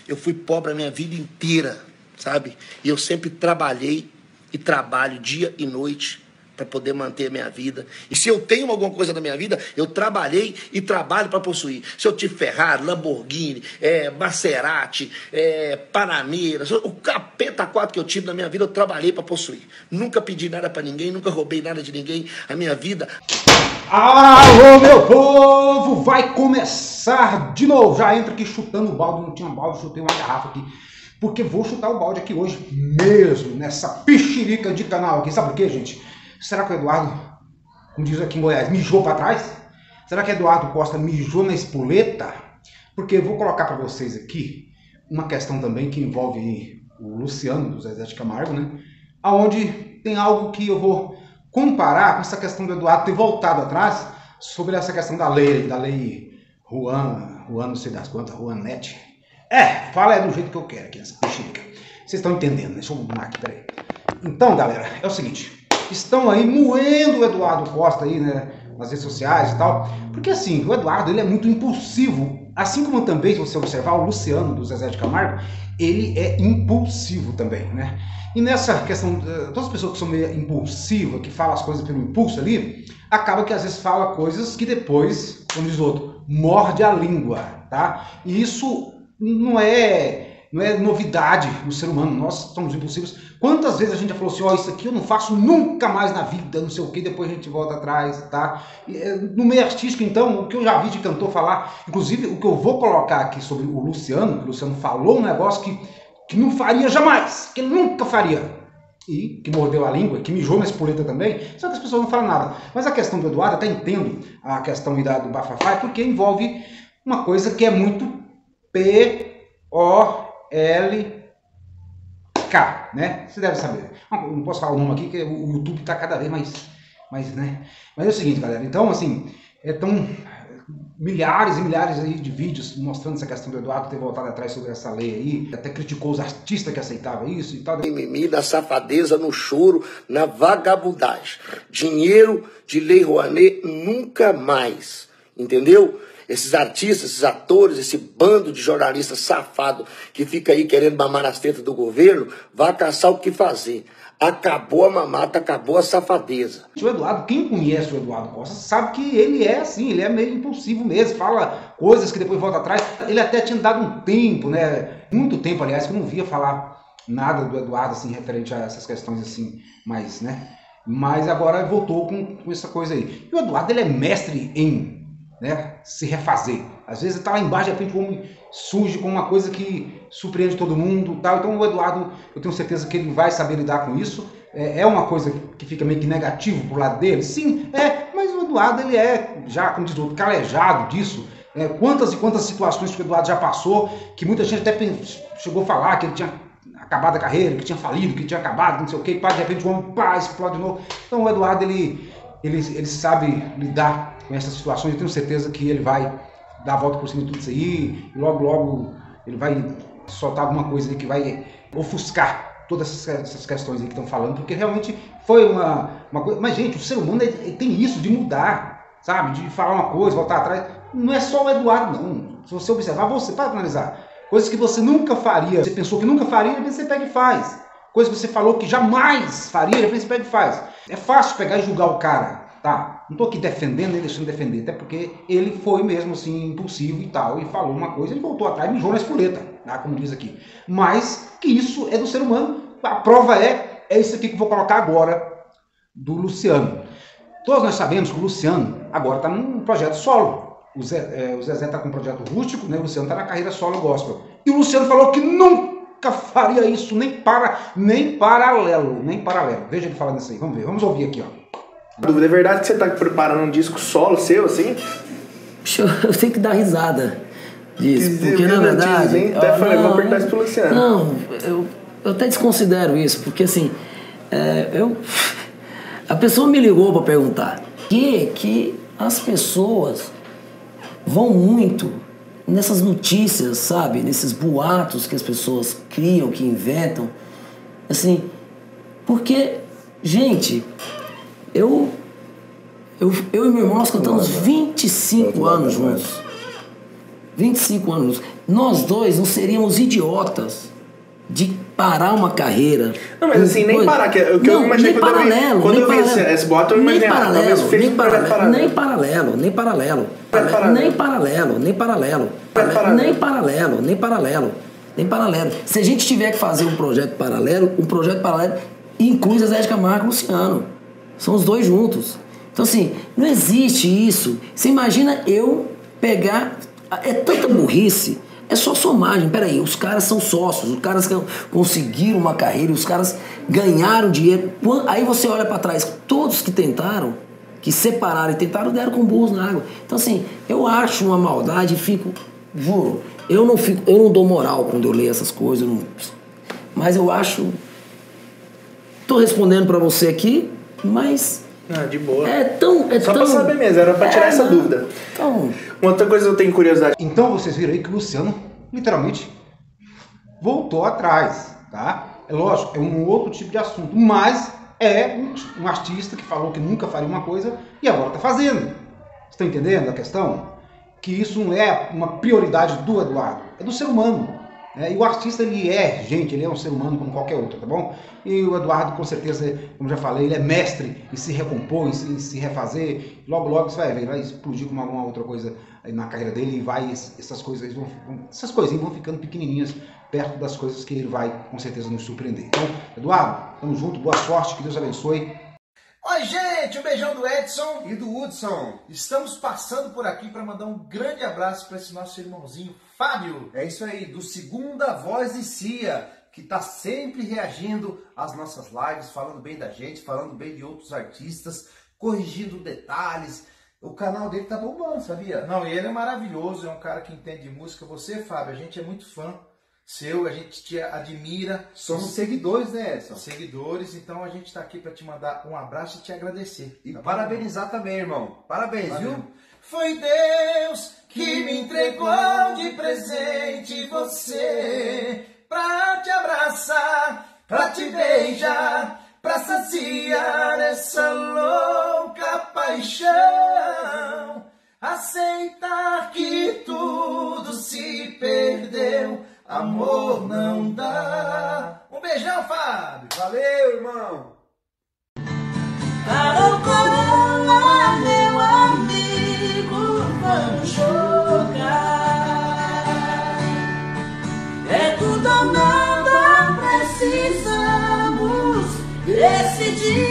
Eu fui pobre a minha vida inteira, sabe? E eu sempre trabalhei e trabalho dia e noite para poder manter a minha vida. E se eu tenho alguma coisa na minha vida, eu trabalhei e trabalho para possuir. Se eu tive Ferrari, Lamborghini, Maserati, Panamera, o capeta 4 que eu tive na minha vida, eu trabalhei para possuir. Nunca pedi nada para ninguém, nunca roubei nada de ninguém. A minha vida... Alô, meu povo! Vai começar de novo. Já entra aqui chutando o balde. Não tinha balde, chutei uma garrafa aqui. Porque vou chutar o balde aqui hoje mesmo, nessa pichirica de canal aqui. Sabe por quê, gente? Será que o Eduardo, como diz aqui em Goiás, mijou para trás? Será que Eduardo Costa mijou na espoleta? Porque eu vou colocar para vocês aqui uma questão também que envolve o Luciano, do Zezé de Camargo, né? Onde tem algo que eu vou comparar com essa questão do Eduardo ter voltado atrás sobre essa questão da lei Juan não sei das quantas, Juanete. Fala do jeito que eu quero aqui nessa pichirica. Vocês estão entendendo, né? Deixa eu arrumar aqui, peraí. Então, galera, é o seguinte. Estão aí moendo o Eduardo Costa aí, né, nas redes sociais e tal. Porque assim, o Eduardo, ele é muito impulsivo. Assim como também, se você observar, o Luciano, do Zezé de Camargo, ele é impulsivo também, né? E nessa questão, todas as pessoas que são meio impulsivas, que falam as coisas pelo impulso ali, acaba que às vezes fala coisas que depois, como diz o outro, morde a língua, tá? E isso não é novidade no ser humano, nós somos impulsivos. Quantas vezes a gente já falou assim, isso aqui eu não faço nunca mais na vida, não sei o que, depois a gente volta atrás, tá? No meio artístico, então, o que eu já vi de cantor falar, inclusive o que eu vou colocar aqui sobre o Luciano, que o Luciano falou um negócio que não faria jamais, que ele nunca faria, e que mordeu a língua, que mijou na espoleta também, só que as pessoas não falam nada. Mas a questão do Eduardo, até entendo a questão do bafafá, porque envolve uma coisa que é muito P-O-L-K, né? Você deve saber. Não posso falar o nome aqui, que o YouTube está cada vez mais, né? Mas é o seguinte, galera. Então, assim, estão milhares e milhares aí de vídeos mostrando essa questão do Eduardo ter voltado atrás sobre essa lei aí. Até criticou os artistas que aceitavam isso e tal. Mimimi, na safadeza, no choro, na vagabundagem. Dinheiro de Lei Rouanet nunca mais. Entendeu? Esses artistas, esses atores, esse bando de jornalistas safado que fica aí querendo mamar as tetas do governo, vai caçar o que fazer. Acabou a mamata, acabou a safadeza. O Eduardo, quem conhece o Eduardo Costa sabe que ele é assim, ele é meio impulsivo mesmo, fala coisas que depois volta atrás. Ele até tinha dado um tempo, né? Muito tempo, aliás, que eu não via falar nada do Eduardo assim, referente a essas questões assim, mais, né? Mas agora voltou com essa coisa aí. E o Eduardo, ele é mestre em, né, se refazer. Às vezes ele tá lá embaixo, de repente o homem surge com uma coisa que surpreende todo mundo, tal. Então o Eduardo, eu tenho certeza que ele vai saber lidar com isso. É uma coisa que fica meio que negativo pro lado dele, sim, mas o Eduardo, ele é, já, como diz o outro, calejado disso. Quantas e quantas situações que o Eduardo já passou, que muita gente até chegou a falar que ele tinha acabado a carreira, que tinha falido, que tinha acabado, não sei o que, de repente o homem, explode de novo. Então o Eduardo, ele sabe lidar com essas situações. Eu tenho certeza que ele vai dar a volta por cima de tudo isso aí, e logo ele vai soltar alguma coisa aí que vai ofuscar todas essas questões aí que estão falando, porque realmente foi uma coisa. Mas, gente, o ser humano ele tem isso de mudar, sabe? De falar uma coisa, voltar atrás. Não é só o Eduardo, não. Se você observar, você para analisar. Coisas que você nunca faria, você pensou que nunca faria, depois você pega e faz. Coisas que você falou que jamais faria, depois você pega e faz. É fácil pegar e julgar o cara. Tá, não tô aqui defendendo nem deixando de defender, até porque ele foi mesmo assim impulsivo e tal, e falou uma coisa, ele voltou atrás e mijou na espoleta, tá, como diz aqui. Mas que isso é do ser humano, a prova é isso aqui que eu vou colocar agora do Luciano. Todos nós sabemos que o Luciano agora está num projeto solo. O Zezé está com um projeto rústico, né? O Luciano está na carreira solo gospel. E o Luciano falou que nunca faria isso, nem paralelo. Veja ele falando isso aí, vamos ver, vamos ouvir aqui, ó. Dúvida, é verdade que você está preparando um disco solo seu, assim? Eu tenho que dar risada disso, porque na verdade... Até falei, vou perguntar isso pro Luciano. Não, eu até desconsidero isso, porque assim, a pessoa me ligou para perguntar que as pessoas vão muito nessas notícias, sabe? Nesses boatos que as pessoas criam, que inventam, assim, porque, gente... Eu e meu irmão, nós cantamos 25 anos juntos. 25 anos juntos. nós dois não seríamos idiotas de parar uma carreira. Não, mas assim, nem parar, que o que eu imaginei quando eu vi esse boato, eu imaginei, talvez fez um projeto paralelo. Nem paralelo. Nem paralelo. Se a gente tiver que fazer um projeto paralelo inclui Zezé de Camargo e Luciano. São os dois juntos. Então, assim, não existe isso. Você imagina eu pegar... É tanta burrice. É só somagem. Peraí, os caras são sócios, os caras conseguiram uma carreira, os caras ganharam dinheiro. Aí você olha pra trás, todos que tentaram, que separaram e tentaram, deram com burros na água. Então, assim, eu acho uma maldade e fico... Juro, eu não dou moral quando eu leio essas coisas. Mas eu acho... Tô respondendo pra você aqui, mas... Ah, de boa. Só pra saber mesmo, era pra tirar essa dúvida. Então... Uma outra coisa que eu tenho curiosidade. Então vocês viram aí que o Luciano, literalmente, voltou atrás, tá? É lógico, é um outro tipo de assunto, mas é um artista que falou que nunca faria uma coisa e agora tá fazendo. Vocês estão entendendo a questão? Que isso não é uma prioridade do Eduardo, é do ser humano. E o artista, ele é um ser humano como qualquer outro, tá bom? E o Eduardo, com certeza, como já falei, ele é mestre em se recompor, em se refazer. Logo, logo você vai ver, vai explodir com alguma outra coisa aí na carreira dele e essas coisinhas vão ficando pequenininhas perto das coisas que ele vai, com certeza, nos surpreender. Então, Eduardo, tamo junto, boa sorte, que Deus abençoe. Oi, gente, um beijão do Edson e do Hudson. Estamos passando por aqui para mandar um grande abraço para esse nosso irmãozinho Fábio. É isso aí, do Segunda Voz de Cia, que está sempre reagindo às nossas lives, falando bem da gente, falando bem de outros artistas, corrigindo detalhes. O canal dele tá bombando, sabia? Não, e ele é maravilhoso, é um cara que entende de música. Você, Fábio, a gente é muito fã seu, a gente te admira. Somos seguidores, né, Edson? Seguidores, então a gente está aqui para te mandar um abraço e te agradecer. E parabenizar também, irmão. Parabéns, viu? Foi Deus que me entregou de presente você, pra te abraçar, pra te beijar, pra saciar essa louca paixão. Aceitar que tudo se perdeu, amor não dá. Um beijão, Fábio. Valeu, irmão. Carol Coroa, meu amigo, vamos jogar. É tudo ou nada, precisamos decidir.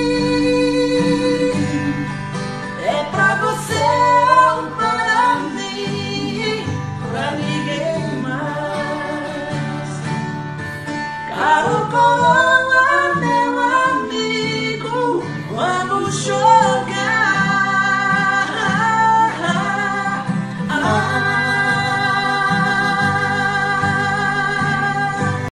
É pra você ou para mim, pra ninguém mais. Carol Coroa.